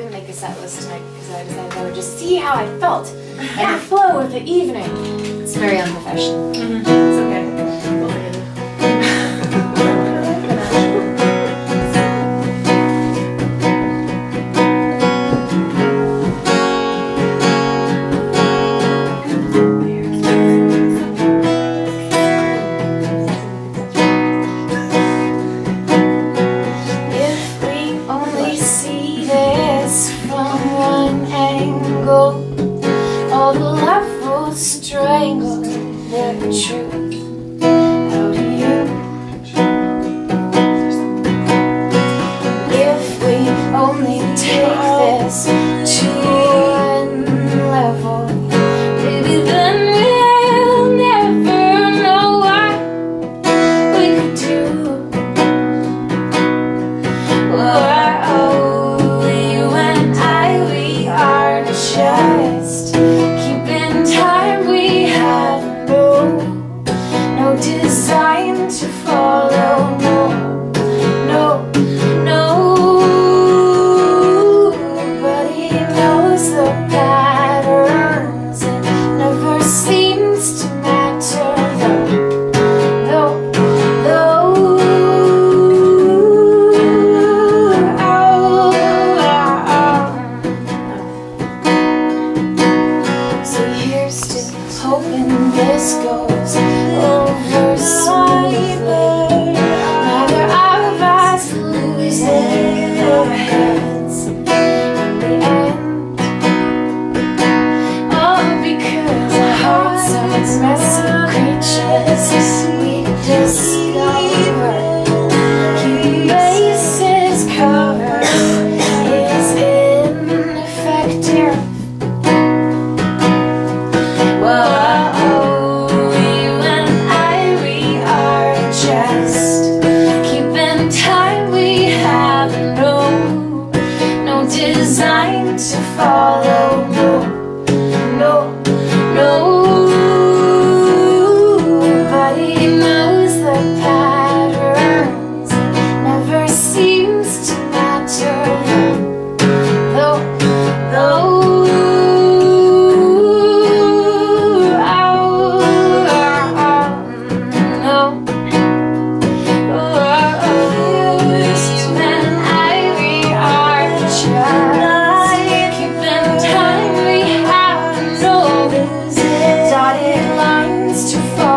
didn't make a set list tonight because I decided I would just see how I felt and the flow of the evening. It's very unprofessional. It's okay. All the levels strangle the truth out of you. If we only take this to one level, maybe then we'll never know what we could do. Whoa, you and I, we are just keeping time. We have no design to follow. Nobody knows the patterns. It never seems to matter. So here's to hoping this goes over smoothly. Neither of us losing our heads in the end. Oh, because our hearts are messy creatures we discover. Keeping bases covered is ineffective. Whoa, you and I, we are just keeping time. We have no design to follow. Nobody knows the patterns. It never seems to matter. Keeping time, we have no dotted lines to follow.